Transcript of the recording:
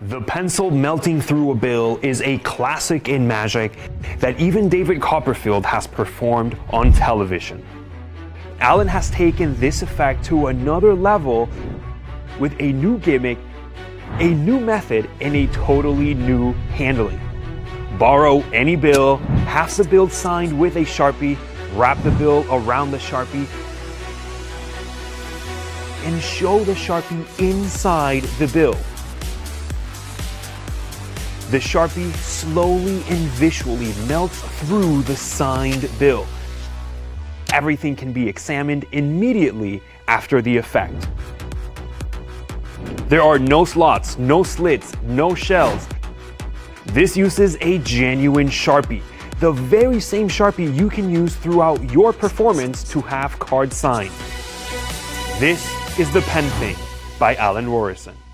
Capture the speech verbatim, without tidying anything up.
The pencil melting through a bill is a classic in magic that even David Copperfield has performed on television. Alan has taken this effect to another level with a new gimmick, a new method, and a totally new handling. Borrow any bill, have the bill signed with a Sharpie, wrap the bill around the Sharpie, and show the Sharpie inside the bill. The Sharpie slowly and visually melts through the signed bill. Everything can be examined immediately after the effect. There are no slots, no slits, no shells. This uses a genuine Sharpie, the very same Sharpie you can use throughout your performance to have cards signed. This is The Pen Thing by Alan Rorrison.